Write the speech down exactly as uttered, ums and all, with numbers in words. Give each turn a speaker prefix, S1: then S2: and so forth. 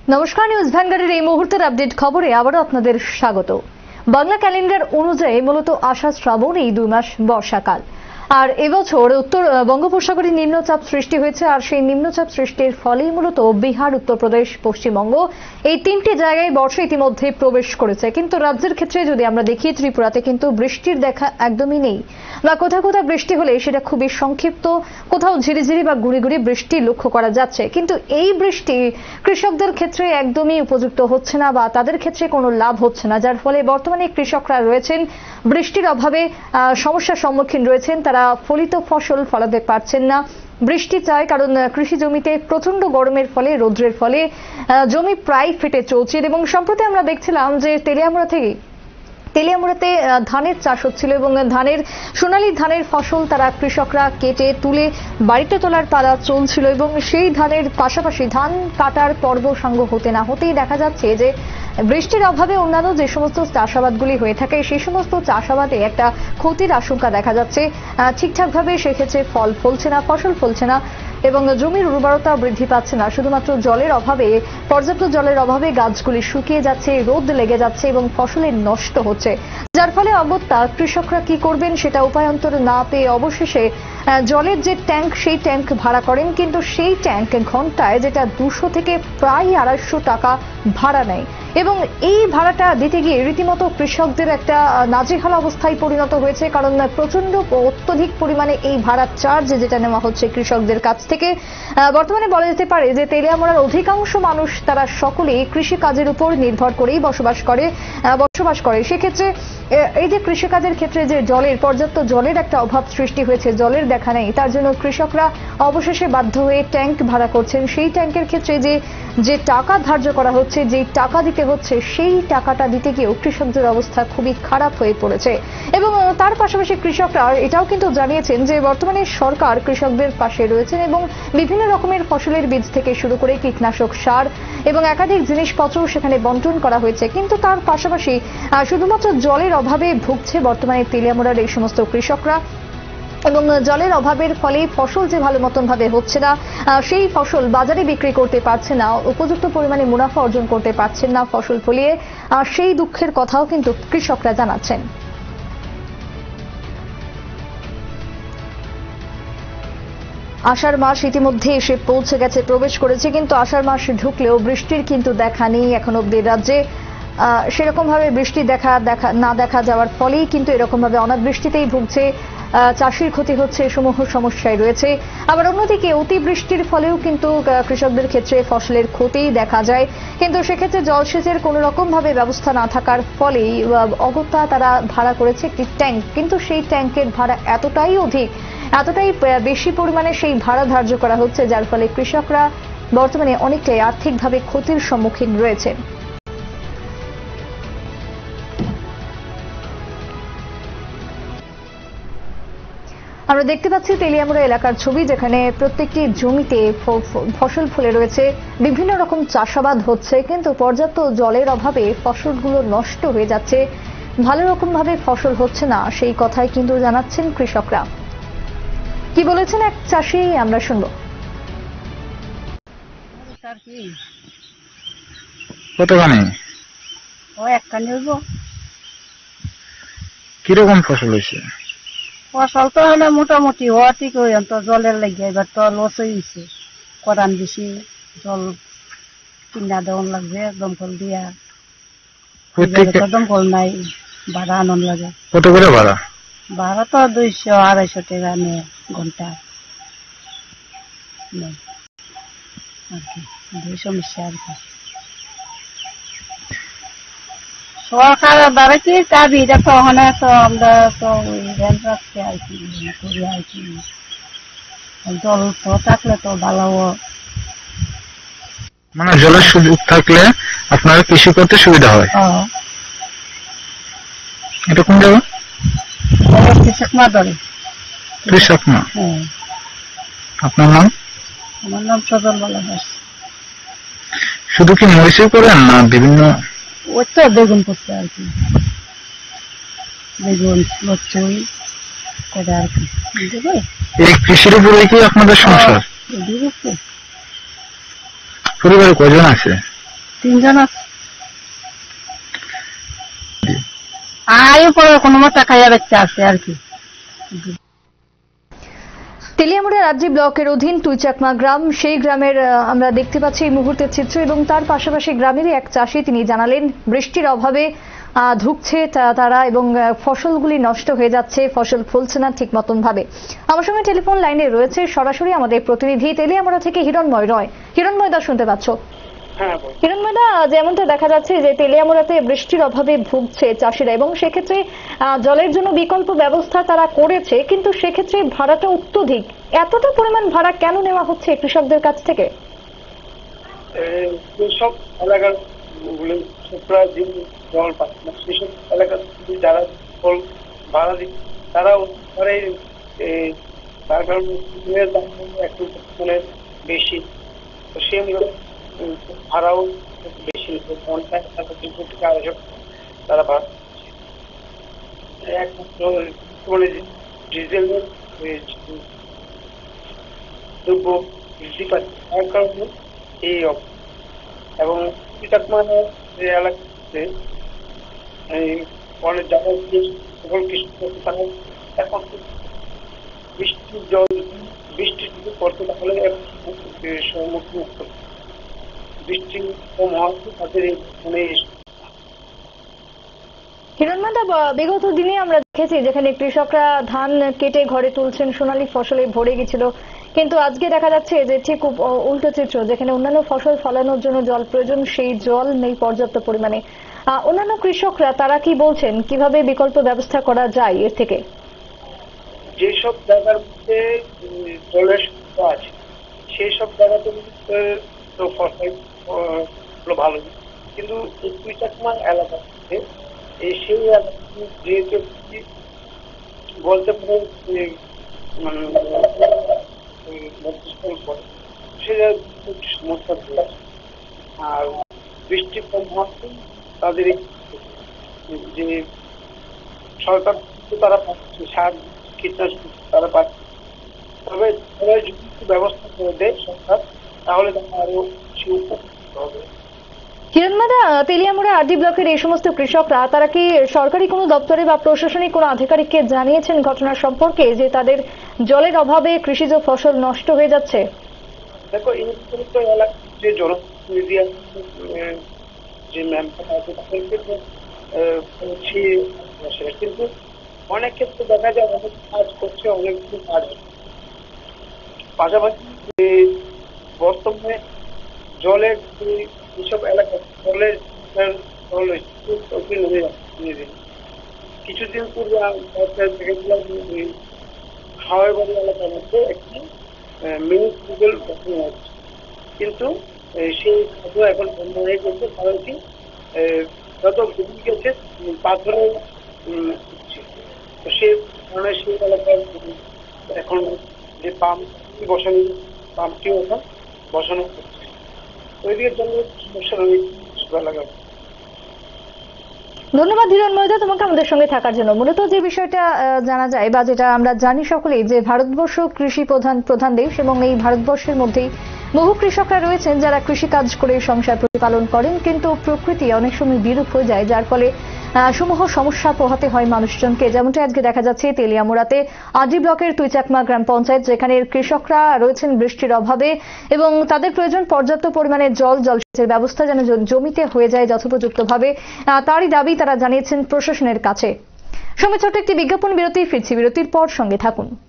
S1: নমস্কার, নিউজ ভ্যানগার্ডের এই মুহূর্তের আপডেট খবরে আবারও আপনাদের স্বাগত। বাংলা ক্যালেন্ডার অনুযায়ী মূলত আষাঢ় শ্রাবণ এই দুই মাস বর্ষাকাল। আর এবছর উত্তর বঙ্গোপসাগরে নিম্নচাপ সৃষ্টি হয়েছে, আর সেই নিম্নচাপ সৃষ্টির ফলেই মূলত বিহার, উত্তরপ্রদেশ, পশ্চিমবঙ্গ এই তিনটি জায়গায় বর্ষা ইতিমধ্যে প্রবেশ করেছে। কিন্তু রাজ্যের ক্ষেত্রে যদি আমরা দেখি, ত্রিপুরাতে কিন্তু বৃষ্টির দেখা একদমই নেই, বা কোথাও কোথাও বৃষ্টি হলে সেটা খুবই সংক্ষিপ্ত, কোথাও ঝিরিঝিরি বা গুড়ি গুড়ি বৃষ্টি লক্ষ্য করা যাচ্ছে। কিন্তু এই বৃষ্টি কৃষকদের ক্ষেত্রে একদমই উপযুক্ত হচ্ছে না, বা তাদের ক্ষেত্রে কোনো লাভ হচ্ছে না, যার ফলে বর্তমানে কৃষকরা রয়েছেন বৃষ্টির অভাবে সমস্যার সম্মুখীন রয়েছেন। তারা ফলিত ফসল ফলাতে পারছেন না। বৃষ্টি চাই, কারণ কৃষি জমিতে প্রচন্ড গরমের ফলে, রৌদ্রের ফলে জমি প্রায় ফেটে চলছে। এবং সম্প্রতি আমরা দেখছিলাম যে তেলিয়ামুড়া থেকে তেলিয়ামুড়াতে ধানের চাষ হচ্ছিল এবং ধানের সোনালী ধানের ফসল তারা কৃষকরা কেটে তুলে বাড়িতে তোলার পালা চলছিল, এবং সেই ধানের পাশাপাশি ধান কাটার পর্ব সাঙ্গ হতে না হতেই দেখা যাচ্ছে যে বৃষ্টির অভাবে অন্যান্য যে সমস্ত চাষাবাদগুলি হয়ে থাকে সেই সমস্ত চাষাবাদে একটা ক্ষতির আশঙ্কা দেখা যাচ্ছে। ঠিকঠাকভাবে সেক্ষেত্রে ফল ফলছে না, ফসল ফলছে না, এবং জমির উর্বরতা বৃদ্ধি পাচ্ছে না। শুধুমাত্র জলের অভাবে, পর্যাপ্ত জলের অভাবে গাছগুলি শুকিয়ে যাচ্ছে, রোদ লেগে যাচ্ছে এবং ফসলের নষ্ট হচ্ছে, যার ফলে অগত্যা কৃষকরা কি করবেন সেটা উপায়ন্তর না পেয়ে অবশেষে জলের যে ট্যাঙ্ক সেই ট্যাঙ্ক ভাড়া করেন, কিন্তু সেই ট্যাঙ্ক ঘন্টায় যেটা দুশো থেকে প্রায় আড়াইশো টাকা ভাড়া নেয়, এবং এই ভাড়াটা দিতে গিয়ে রীতিমতো কৃষকদের একটা নাজেহাল অবস্থায় পরিণত হয়েছে। কারণ প্রচন্ড অত্যধিক পরিমাণে এই ভাড়ার চার্জ যেটা নেওয়া হচ্ছে কৃষকদের কাছ থেকে। বর্তমানে বলা যেতে পারে যে তেলিয়ামুড়ার অধিকাংশ মানুষ তারা সকলেই কৃষি কাজের উপর নির্ভর করেই বসবাস করে বসবাস করে সেক্ষেত্রে এই যে কৃষিকাজের ক্ষেত্রে যে জলের পর্যাপ্ত জলের একটা অভাব সৃষ্টি হয়েছে, জলের দেখা নেই, তার জন্য কৃষকরা অবশেষে বাধ্য হয়ে ট্যাঙ্ক ভাড়া করছেন। সেই ট্যাঙ্কের ক্ষেত্রে যে যে টাকা ধার্য করা হচ্ছে, যে টাকা দিতে হচ্ছে, সেই টাকাটা দিতে গিয়েও কৃষকদের অবস্থা খুবই খারাপ হয়ে পড়েছে। এবং তার পাশাপাশি কৃষকরা এটাও কিন্তু জানিয়েছেন যে বর্তমানে সরকার কৃষকদের পাশে রয়েছেন এবং বিভিন্ন রকমের ফসলের বীজ থেকে শুরু করে কীটনাশক, সার এবং একাধিক জিনিসপত্র সেখানে বন্টন করা হয়েছে। কিন্তু তার পাশাপাশি শুধুমাত্র জলের অভাবে ভুগছে বর্তমানে তেলিয়ামুড়ার এই সমস্ত কৃষকরা, এবং জলের অভাবের ফলে ফসল যে ভালো মতন ভাবে হচ্ছে না, সেই ফসল বাজারে বিক্রি করতে পারছে না, উপযুক্ত পরিমাণে মুনাফা অর্জন করতে পারছেন না ফসল ফলিয়ে, সেই দুঃখের কথাও কিন্তু কৃষকরা জানাচ্ছেন। আষাঢ় মাস ইতিমধ্যে এসে পৌঁছে গেছে, প্রবেশ করেছে, কিন্তু আষাঢ় মাস ঢুকলেও বৃষ্টির কিন্তু দেখা নেই এখন অব্দি রাজ্যে। সেরকম ভাবে বৃষ্টি দেখা দেখা না দেখা যাওয়ার ফলেই কিন্তু এরকম ভাবে অনাবৃষ্টিতেই ভুগছে, চাষির ক্ষতি হচ্ছে, সমূহ সমস্যায় রয়েছে। আবার অন্যদিকে অতিবৃষ্টির ফলেও কিন্তু কৃষকদের ক্ষেত্রে ফসলের ক্ষতি দেখা যায়, কিন্তু সেক্ষেত্রে জলসেচের কোনো রকম ভাবে ব্যবস্থা না থাকার ফলেই অগত্যা তারা ভাড়া করেছে একটি ট্যাঙ্ক, কিন্তু সেই ট্যাঙ্কের ভাড়া এতটাই অধিক, এতটাই বেশি পরিমাণে সেই ভাড়া ধার্য করা হচ্ছে, যার ফলে কৃষকরা বর্তমানে অনেকটাই আর্থিকভাবে ক্ষতির সম্মুখীন রয়েছে। আমরা দেখতে পাচ্ছি তেলিয়ামুড়া এলাকার ছবি, যেখানে প্রত্যেকটি জমিতে ফসল ফলে রয়েছে, বিভিন্ন রকম চাষাবাদ হচ্ছে, কিন্তু পর্যাপ্ত জলের অভাবে ফসলগুলো নষ্ট হয়ে যাচ্ছে, ভালো রকম ভাবে ফসল হচ্ছে না, সেই কথাই কিন্তু জানাচ্ছেন কৃষকরা। কি বলেছেন এক চাষি, আমরা শুনবো।
S2: কতখানি কিরকম ফসল হয়েছে?
S3: ফসল তো হলে মোটামুটি হওয়া ঠিক হই, তো জলের লেগে এবার তো লস হয়েছে, করান বেশি, জল কিনা দেওয়ান লাগবে, দমকল দিয়া, দমকল নাই, ভাড়া আনন্দ লাগে।
S2: কত করে ভাড়া?
S3: ভাড়া তো দুইশো আড়াইশো টাকা নেয় ঘন্টা, দুই সমস্যা আর কি। সরকার দ্বারা কি চাবি দেখো, ওখানে তো আমরা তো রেন্ট রাখছি আর কি করি আর কি, জল তো থাকলে তো ভালো।
S2: মানে জলের সুযোগ থাকলে আপনার কৃষি করতে সুবিধা হয়। এটা কোন জায়গা?
S3: কৃষক মা ধরে।
S2: কৃষক মা। আপনার নাম?
S3: আমার নাম সজল বলা দাস।
S2: শুধু কি মরিচে করেন না বিভিন্ন?
S3: ওই তো বেগুন করছে আর কি, বেগুন লচ্ছই করে আর কি।
S2: এই কৃষির উপরে কি আপনাদের সংসার? পরিবারে কয়জন আছে?
S3: তিনজন আছে। আয়ু পরে কোনো মতো খাইয়া বাচ্চা আছে আর কি।
S1: তেলিয়ামুড়া রাজ্যে ব্লকের অধীন টুইচাকমা গ্রাম, সেই গ্রামের আমরা দেখতে পাচ্ছি এই মুহূর্তের চিত্র, এবং তার পাশাপাশি গ্রামেরই এক চাষি তিনি জানালেন বৃষ্টির অভাবে ধুকছে তারা এবং ফসলগুলি নষ্ট হয়ে যাচ্ছে, ফসল ফলছে না ঠিক মতন ভাবে। আমার সঙ্গে টেলিফোন লাইনে রয়েছে সরাসরি আমাদের প্রতিনিধি তেলিয়ামুড়া থেকে হিরণময় রয়। হিরণময় দা, শুনতে পাচ্ছ? হিরণময় দা, যেমনটা দেখা যাচ্ছে যে তেলিয়ামুড়াতে বৃষ্টির অভাবে ভুগছে চাষিরা এবং সেক্ষেত্রে জলের জন্য বিকল্প ব্যবস্থা তারা করেছে, কিন্তু সেক্ষেত্রে ভাড়াটা অত্যধিক। এতটা পরিমাণ ভাড়া কেন নেওয়া হচ্ছে কৃষকদের কাছ থেকে?
S4: সব এলাকার জল পাচ্ছে না, সেসব এলাকার যারা ফল ভাড়া দিচ্ছে তারা তার কারণে একটু মানে বেশি, তো সে ভাড়াও বেশি, ঘন্টায় থেকে আড়াইশো তারা ভাড়া দিচ্ছে। একমাত্র মানে ডিজেলের দ্রব্য বৃদ্ধি পাচ্ছে তার কারণে এই অবস্থা। এবং মানে এলাকাতে অনেক যারা সকল কৃষক তারা এখন বৃষ্টির জল বৃষ্টি যদি করতে তাহলে সম্মুখীন বৃষ্টি কম হওয়াতে তাদের মানে
S1: হিরণময় দা, বিগত দিনে আমরা দেখেছি যেখানে কৃষকরা ধান কেটে ঘরে তুলছেন, সোনালী ফসলে ভরে গেছিল, কিন্তু আজকে দেখা যাচ্ছে যে ঠিক উল্টো চিত্র, যেখানে অন্যান্য ফসল ফলানোর জন্য জল প্রয়োজন সেই জল নেই পর্যাপ্ত পরিমাণে। অন্যান্য কৃষকরা তারা কি বলছেন, কিভাবে বিকল্প ব্যবস্থা করা যায় এর থেকে?
S4: যেসব জায়গার মধ্যে জলের সুবিধা আছে সেই সব জায়গাতে ফসল ভালো, কিন্তু দুই চাকমা এলাকা এই সেই এলাকা যেহেতু বলতে পারে সমস্যা আর বৃষ্টি কম হওয়াতে তাদের যে সরকার তারা পাচ্ছে সার কীটনাশক তারা পাচ্ছে, তবে তারা যদি ব্যবস্থা করে দেয় সরকার তাহলে তারা আরো কিছু উপকৃত হবে।
S1: হিরণময় দা, তেলিয়ামুড়া আরডি ব্লকের এই সমস্ত কৃষকরা তারা কি সরকারি কোনো দপ্তরে বা প্রশাসনিক কোনো আধিকারিককে জানিয়েছেন ঘটনা সম্পর্কে যে তাদের জলের অভাবে কৃষিজ ফসল নষ্ট হয়ে যাচ্ছে?
S4: দেখো, এই এলাকার যে জনপ্রতিনিধি যে মেম্বার আছে তাদেরকে কিন্তু অনেক ক্ষেত্রে দেখা যায় অনেক কাজ করছে, অনেকগুলো কাজ পাশাপাশি বর্তমানে জলের এইসব এলাকা জলের নেমে যাচ্ছে। কিছুদিন পূর্বে দেখেছিলাম হাওয়াই বাড়ি এলাকার মধ্যে একটি মিনি টিউবওয়েল বসানো হচ্ছে, কিন্তু সেই কাজ এখন বন্ধ হয়ে গেছে, কারণ কি যত গভীর গেছে পাথরে তো সে কারণে সেই এলাকায় এখন যে পাম্প বসানো পাম্পটিও এখন বসানো হচ্ছে, ওইদিকের জন্য সমস্যা রয়েছে এলাকায়।
S1: ধন্যবাদ হিরণময় দা তোমাকে আমাদের সঙ্গে থাকার জন্য। মূলত যে বিষয়টা জানা যায় বা যেটা আমরা জানি সকলেই যে ভারতবর্ষ কৃষি প্রধান প্রধান দেশ এবং এই ভারতবর্ষের মধ্যেই বহু কৃষকরা রয়েছেন যারা কৃষি কাজ করে সংসার প্রতিপালন করেন, কিন্তু প্রকৃতি অনেক সময় বিরূপ হয়ে যায় যার ফলে সমূহ সমস্যা পোহাতে হয় মানুষজনকে। যেমনটা আজকে দেখা যাচ্ছে তেলিয়ামুড়াতে আরডি ব্লকের টুইচাকমা গ্রাম পঞ্চায়েত, যেখানে কৃষকরা রয়েছেন বৃষ্টির অভাবে এবং তাদের প্রয়োজন পর্যাপ্ত পরিমাণে জল জলসেচের ব্যবস্থা যেন জমিতে হয়ে যায় যথোপযুক্তভাবে, তারই দাবি তারা জানিয়েছেন প্রশাসনের কাছে। সময় ছোট্ট একটি বিজ্ঞাপন বিরতি, ফিরছি বিরতির পর, সঙ্গে থাকুন।